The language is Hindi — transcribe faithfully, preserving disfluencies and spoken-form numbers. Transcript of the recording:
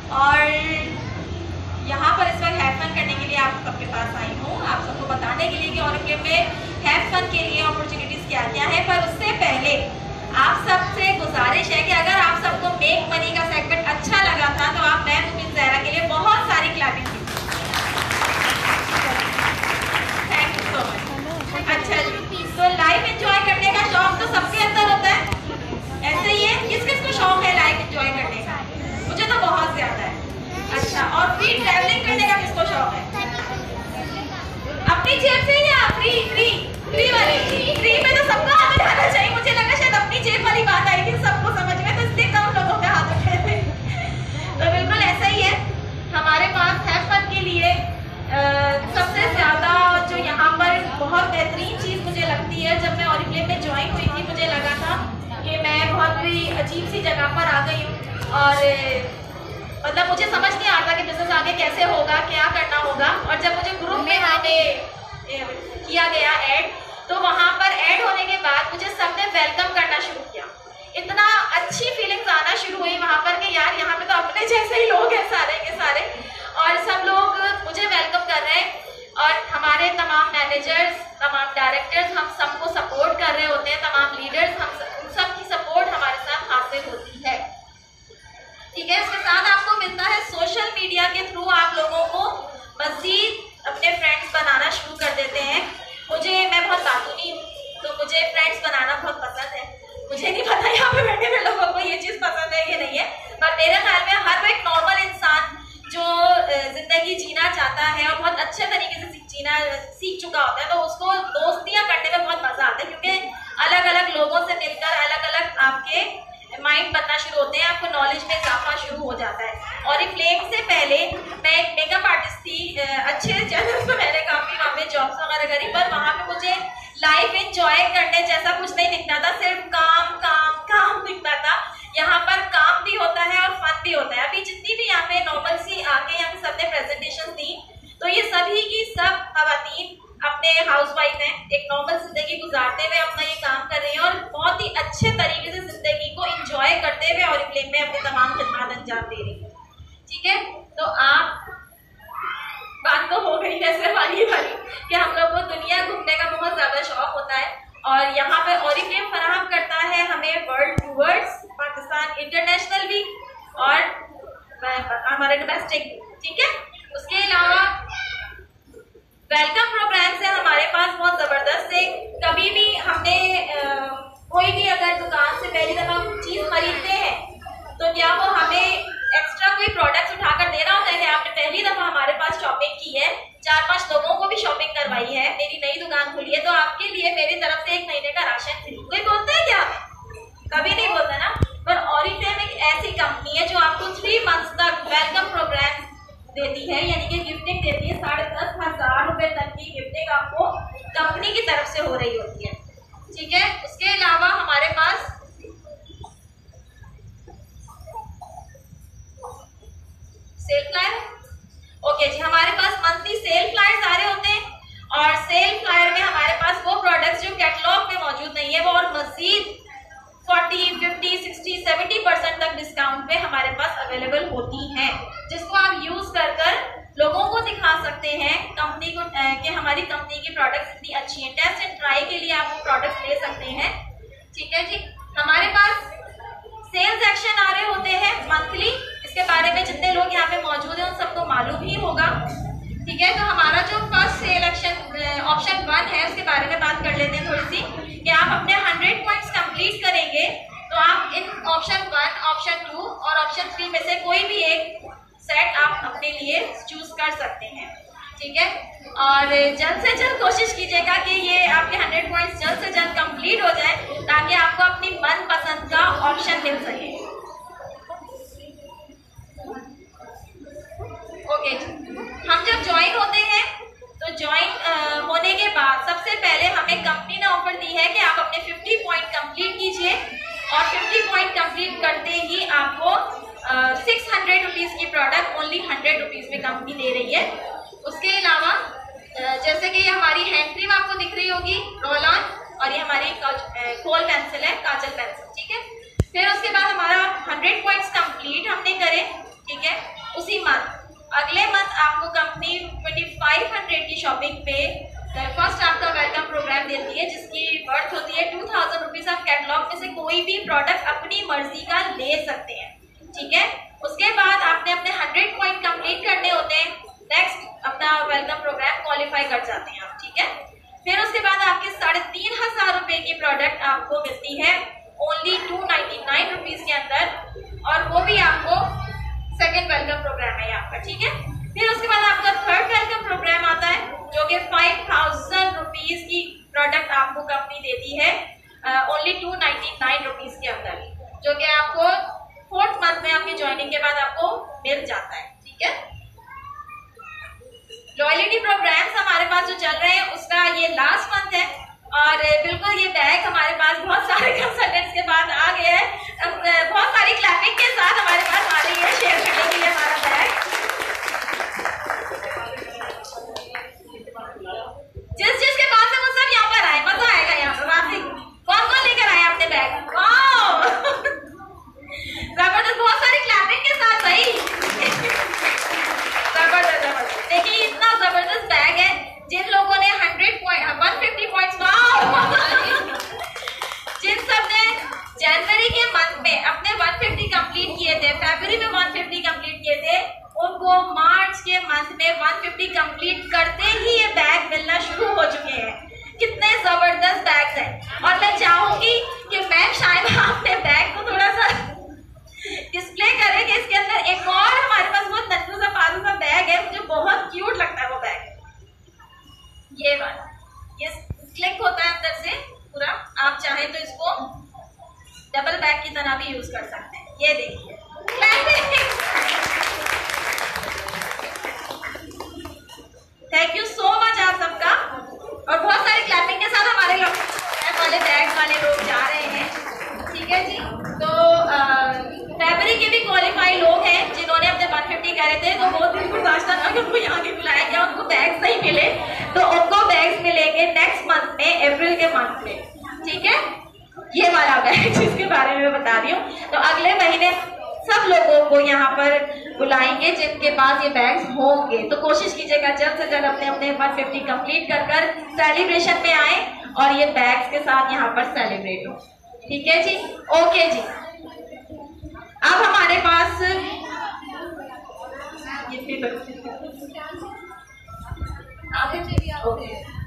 और यहाँ पर इस वक्त हैव फन करने के लिए आप सबके पास आई हूँ, आप सबको बताने के लिए कि ऑरिफ्लेम में हैव फन के लिए अपॉर्चुनिटीज क्या क्या है। पर उससे पहले आप सबसे गुजारिश है कि अगर आप सबको मेक मनी का सेगमेंट अच्छा लगा था तो आप मैं मुबिन ज़हरा के लिए बहुत सारी क्लैपिंग कीजिए। Thank you so much. अच्छा जी, तो लाइफ एंजॉय करने का शौक तो सबके अंदर होता है, ऐसे ही है। किस किस को शौक है लाइफ एंजॉय करने का? मुझे तो बहुत ज्यादा है। अच्छा, और फ्री ट्रैवलिंग करने का किसको शौक है? अपनी जेब से या फ्री फ्री फ्री वाली? फ्री में तो सबका हाथ उठाना चाहिए। मुझे लगा शायद अपनी जेब वाली बात आई थी सबको समझ में, तो इसलिए कम लोगों के हाथ उठे थे। तो बिल्कुल ऐसा ही है। हमारे पास हैव फन के लिए आ, सबसे ज्यादा जो यहाँ पर बहुत बेहतरीन चीज मुझे लगती है, जब मैं ऑरिफ्लेम में ज्वाइन हुई थी मुझे लगा था कि मैं बहुत ही अजीब सी जगह पर आ गई हूँ और मतलब मुझे समझ नहीं आता कि बिजनेस आगे कैसे होगा, क्या करना होगा। और जब मुझे ग्रुप में हमें किया गया ऐड, तो वहाँ पर ऐड होने के बाद मुझे सबने वेलकम करना शुरू किया। इतना अच्छी फीलिंग्स आना शुरू हुई वहाँ पर कि यार यहाँ पे तो अपने जैसे ही लोग हैं सारे के सारे, और सब लोग मुझे वेलकम कर रहे हैं। और हमारे तमाम मैनेजर्स, तमाम डायरेक्टर्स हम सबको सपोर्ट कर रहे होते हैं, तमाम लीडर्स, हम सब, उन सब की सपोर्ट हमारे साथ हासिल होती है। ठीक है, इसके साथ आपको मिलता है सोशल मीडिया के थ्रू आप लोगों को मजीद अपने फ्रेंड्स बनाना शुरू कर देते हैं। मुझे मैं बहुत बातूनी हूँ, तो मुझे फ्रेंड्स बनाना बहुत पसंद है। मुझे नहीं पता यहाँ पे बैठे हुए लोगों को ये चीज़ पसंद है ये नहीं है, पर मेरे ख्याल में हर एक नॉर्मल इंसान जो जिंदगी जीना चाहता है और बहुत अच्छे तरीके से जीना सीख चुका होता है, तो उसको दोस्तियाँ करने में बहुत मजा आता है, क्योंकि अलग अलग लोगों से मिलकर अलग अलग आपके माइंड बनना शुरू होते हैं, आपको नॉलेज में इजाफा शुरू हो जाता है। और फ्लेम से पहले मैं एक मेकअप आर्टिस्ट थी, अच्छे चैनल्स पर मैंने काफ़ी वहाँ पे जॉब्स वगैरह करी, पर वहाँ पे मुझे लाइफ एंजॉय करने जैसा कुछ नहीं दिखता था, सिर्फ काम काम काम दिखता था। यहाँ पर काम भी होता है और फन भी होता है। अभी जितनी भी यहाँ पे नॉर्मल सी आके यहाँ पे सबने प्रेजेंटेशन दी, तो ये सभी की सब खवातीन अपने हाउसवाइफ हैं, एक नॉर्मल जिंदगी गुजारते हुए अपना ये काम कर रही हैं और बहुत ही अच्छे तरीके से जिंदगी को एंजॉय करते हुए ऑरिफ्लेम में अपने तमाम खिदमत अंजाम दे रही हैं। ठीक है, तो आप बात तो हो गई वैसे वाली वाली कि हम लोग को दुनिया घूमने का बहुत ज्यादा शौक होता है, और यहाँ पे ऑरिफ्लेम फराहम करता है हमें वर्ल्ड टूर्स, पाकिस्तान इंटरनेशनल भी और हमारे डोमेस्टिक भी। ठीक है, उसके अलावा वेलकम प्रोग्राम से हमारे पास बहुत जबरदस्त है। कभी भी हमने आ, कोई भी अगर दुकान से पहली दफा चीज खरीदते हैं तो क्या वो हमें एक्स्ट्रा कोई प्रोडक्ट्स उठाकर देना होता है कि आपने पहली दफा हमारे पास शॉपिंग की है, चार पांच लोगों को भी शॉपिंग करवाई है, मेरी नई दुकान खुली है, तो आपके लिए मेरी तरफ से एक महीने का राशन फ्री। कोई बोलता है क्या? कभी नहीं बोलता ना। पर ऑरिफ्लेम एक ऐसी कंपनी है जो आपको थ्री मंथ्स तक वेलकम प्रोग्राम देती है, यानी कि गिफ्टिंग देती है। साढ़े दस हजार रुपए तक की गिफ्टिंग आपको कंपनी की तरफ से हो रही होती है। ठीक है, उसके अलावा हमारे पास सेल फ्लायर, ओके जी, हमारे पास मंथली सेल फ्लायर्स आ रहे होते हैं, और सेल फ्लायर में हमारे पास वो प्रोडक्ट्स जो कैटलॉग में मौजूद नहीं है वो और मजीद चालीस, पचास, साठ, सत्तर परसेंट तक डिस्काउंट पे हमारे पास अवेलेबल होती हैं, जिसको आप यूज कर कर लोगों को दिखा सकते हैं कंपनी को कि हमारी कंपनी की प्रोडक्ट्स इतनी अच्छी हैं। टेस्ट एंड ट्राई के लिए आप वो प्रोडक्ट्स ले सकते हैं। ठीक है जी, हमारे पास सेल्स एक्शन आ रहे होते हैं मंथली, इसके बारे में जितने लोग यहाँ पे मौजूद हैं उन सबको मालूम ही होगा। ठीक है, तो हमारा जो first sale action option one है उसके बारे में बात कर लेते हैं थोड़ी सी, कि आप अपने हंड्रेड पॉइंट्स कंप्लीट करेंगे तो आप इन ऑप्शन वन, ऑप्शन टू और ऑप्शन थ्री में से कोई भी एक सेट आप अपने लिए चूज कर सकते हैं। ठीक है, और जल्द से जल्द कोशिश कीजिएगा कि ये आपके हंड्रेड पॉइंट्स जल्द से जल्द कंप्लीट हो जाए, ताकि आपको अपनी मनपसंद का ऑप्शन मिल सके। ओके जी, हम जब ज्वाइन होते हैं तो ज्वाइन होने के बाद सबसे पहले हमें कंपनी ने ऑफर दी है कि आप अपने पचास पॉइंट कंप्लीट कीजिए, और पचास पॉइंट कंप्लीट करते ही आपको सिक्स हंड्रेड रुपीज की प्रोडक्ट ओनली हंड्रेड रुपीज में कंपनी दे रही है। उसके अलावा जैसे कि ये हमारी हैंड क्रीम आपको दिख रही होगी रोल ऑन, और ये हमारी कोल पेंसिल है, काजल पेंसिल। ठीक है, फिर उसके बाद हमारा हंड्रेड पॉइंट्स कंप्लीट हमने करे, ठीक है, अगले मंथ आपको कंपनी पच्चीस सौ की शॉपिंग पे फर्स्ट आपका वेलकम प्रोग्राम देती है, जिसकी वर्थ होती है टू थाउजेंड रुपीज। आप कैटलॉग में से कोई भी प्रोडक्ट अपनी मर्जी का ले सकते हैं, ठीक है। उसके बाद आपने अपने हंड्रेड पॉइंट कंप्लीट करने होते हैं, नेक्स्ट अपना वेलकम प्रोग्राम क्वालिफाई कर जाते हैं आप, ठीक है। फिर उसके बाद आपके साढ़े तीन हजार रुपए की प्रोडक्ट आपको मिलती है only two ninety nine rupees के अंदर, और वो भी आपको सेकेंड वेलकम प्रोग्राम है आपका, ठीक है। फिर उसके बाद आपका थर्ड वेलकम प्रोग्राम आता है, जो कि फाइव थाउजेंड रुपीज की प्रोडक्ट आपको कंपनी देती है only two ninety nine rupees के अंदर, जो कि आपको फोर्थ मंथ में आपकी ज्वाइनिंग के बाद आपको मिल जाता है, ठीक है। लॉयल्टी प्रोग्राम्स हमारे पास जो चल रहे हैं उसका ये लास्ट मंथ है, और बिल्कुल ये बैग हमारे पास बहुत सारे कंसल्टेंट्स के बाद आ गए हैं, बहुत सारी क्लैपिंग के साथ हमारे पास आ रही है शेयर करने के लिए हमारा बैग। जिस जिसके पास है वो सब यहाँ पर आए, मजा आएगा यहाँ पर। वापसी कौन कौन लेकर आए अपने बैग? वाह जबरदस्त, बहुत सारी क्लैपिंग के साथ भाई जबरदस्त जबरदस्त। देखिए इतना जबरदस्त बैग है, जिन लोगों ने hundred point one fifty points जिन सब ने जनवरी के मंथ में अपने वन फिफ्टी कंप्लीट किए थे, फरवरी में वन फिफ्टी कंप्लीट किए थे, उनको मार्च के मंथ में वन फिफ्टी कंप्लीट करते ही ये बैग मिलना शुरू हो चुके हैं। कितने जबरदस्त बैग्स हैं, और मैं चाहूंगी कि मैम शायद आपने बैग को थोड़ा सा डिस्प्ले करें कि इसके अंदर एक और हमारे पास बहुत नन्नू सा पालू सा बैग है, मुझे बहुत क्यूट लगता है वो बैग। ये वाला ये क्लिक होता है अंदर से पूरा, आप चाहें तो इसको डबल बैग की तरह भी यूज कर सकते हैं। ये देखिए थैंक यू सो मच आप सबका, और बहुत सारी क्लैपिंग के साथ हमारे लोग वाले बैग वाले लोग जा रहे हैं, ठीक है जी। तो फरवरी के भी क्वालिफाई लोग हैं जिन्होंने अपने वन फिफ्टी कह रहे थे, तो बहुत दिल गुजारता था कि उनको यहाँ भी बुलाया गया, उनको बैग्स नहीं मिले, तो उनको बैग्स मिलेंगे नेक्स्ट मंथ में, अप्रैल के मंथ में, ठीक है। ये वाला बैग जिसके बारे में मैं बता रही हूँ, तो अगले महीने सब लोगों को यहाँ पर बुलाएंगे जिनके पास ये बैग्स होंगे। तो कोशिश कीजिएगा जल्द से जल्द अपने अपने वन फिफ्टी कंप्लीट कर कर सेलिब्रेशन में आए और ये बैग्स के साथ यहाँ पर सेलिब्रेट हो, ठीक है जी। ओके जी, अब हमारे पास ये ओके